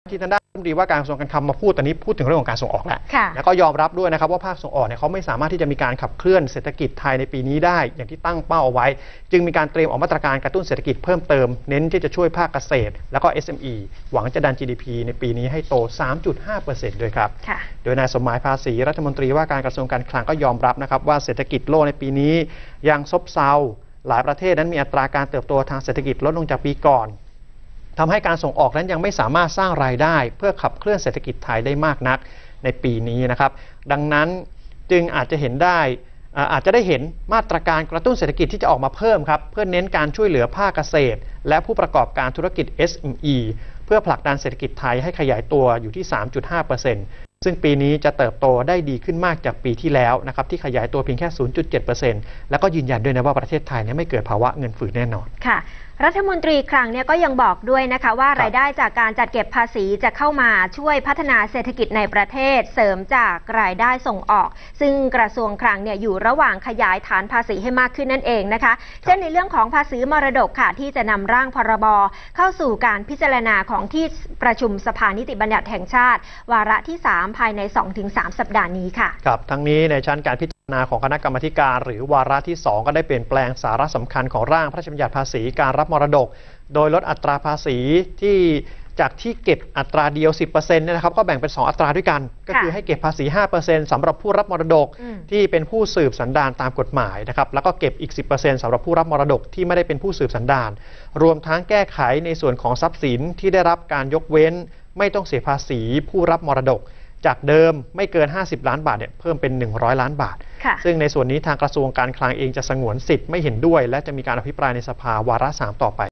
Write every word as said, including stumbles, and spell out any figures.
ที่ทางด้านรัฐมนตรีว่าการกระทรวงการคลังมาพูดตอนนี้พูดถึงเรื่องของการส่งออกแล้วแล้วก็ยอมรับด้วยนะครับว่าภาคส่งออกเนี่ยเขาไม่สามารถที่จะมีการขับเคลื่อนเศรษฐกิจไทยในปีนี้ได้อย่างที่ตั้งเป้าเอาไว้จึงมีการเตรียมออกมาตรการกระตุ้นเศรษฐกิจเพิ่มเติมเน้นที่จะช่วยภาคเกษตรแล้วก็ เอส เอ็ม อี หวังจะดัน จี ดี พี ในปีนี้ให้โต สามจุดห้าเปอร์เซ็นต์ ด้วยครับโดยนายสมหมายภาษีรัฐมนตรีว่าการกระทรวงการคลังก็ยอมรับนะครับว่าเศรษฐกิจโลกในปีนี้ยังซบเซาหลายประเทศนั้นมีอัตราการเติบโตทางเศรษฐกิจลดลงจากปีก่อนทำให้การส่งออกนั้นยังไม่สามารถสร้างรายได้เพื่อขับเคลื่อนเศรษฐกิจไทยได้มากนักในปีนี้นะครับดังนั้นจึงอาจจะเห็นได้อาจจะได้เห็นมาตรการกระตุ้นเศรษฐกิจที่จะออกมาเพิ่มครับเพื่อเน้นการช่วยเหลือภาคเกษตรและผู้ประกอบการธุรกิจ เอส เอ็ม อี เพื่อผลักดันเศรษฐกิจไทยให้ขยายตัวอยู่ที่ สามจุดห้าเปอร์เซ็นต์ ซึ่งปีนี้จะเติบโตได้ดีขึ้นมากจากปีที่แล้วนะครับที่ขยายตัวเพียงแค่ ศูนย์จุดเจ็ดเปอร์เซ็นต์ แล้วก็ยืนยันด้วยนะว่าประเทศไทยเนี่ยไม่เกิดภาวะเงินฝืดแน่นอนค่ะรัฐมนตรีคลังเนี่ยก็ยังบอกด้วยนะคะว่ารายได้จากการจัดเก็บภาษีจะเข้ามาช่วยพัฒนาเศรษฐกิจในประเทศเสริมจากรายได้ส่งออกซึ่งกระทรวงคลังเนี่ยอยู่ระหว่างขยายฐานภาษีให้มากขึ้นนั่นเองนะคะเช่นในเรื่องของภาษีมรดกค่ะที่จะนำร่างพรบเข้าสู่การพิจารณาของที่ประชุมสภานิติบัญญัติแห่งชาติวาระที่สามภายใน สองถึงสาม สัปดาห์นี้ค่ะครับทั้งนี้ในชั้นการพิจารณาของคณะกรรมการหรือวาระที่สองก็ได้เปลี่ยนแปลงสาระสำคัญของร่างพระราชบัญญัติภาษีการรับมรดกโดยลดอัตราภาษีที่จากที่เก็บอัตราเดียว สิบเปอร์เซ็นต์ เนี่ยนะครับก็แบ่งเป็นสองอัตราด้วยกันก็คือให้เก็บภาษี ห้าเปอร์เซ็นต์ สำหรับผู้รับมรดกที่เป็นผู้สืบสันดานตามกฎหมายนะครับแล้วก็เก็บอีก สิบเปอร์เซ็นต์ สำหรับผู้รับมรดกที่ไม่ได้เป็นผู้สืบสันดานรวมทั้งแก้ไขในส่วนของทรัพย์สินที่ได้รับการยกเว้นไม่ต้องเสียภาษีผู้รับมรดกจากเดิมไม่เกินห้าสิบล้านบาทเนี่ยเพิ่มเป็นหนึ่งร้อยล้านบาทซึ่งในส่วนนี้ทางกระทรวงการคลังเองจะสงวนสิทธิ์ไม่เห็นด้วยและจะมีการอภิปรายในสภาวาระสามต่อไป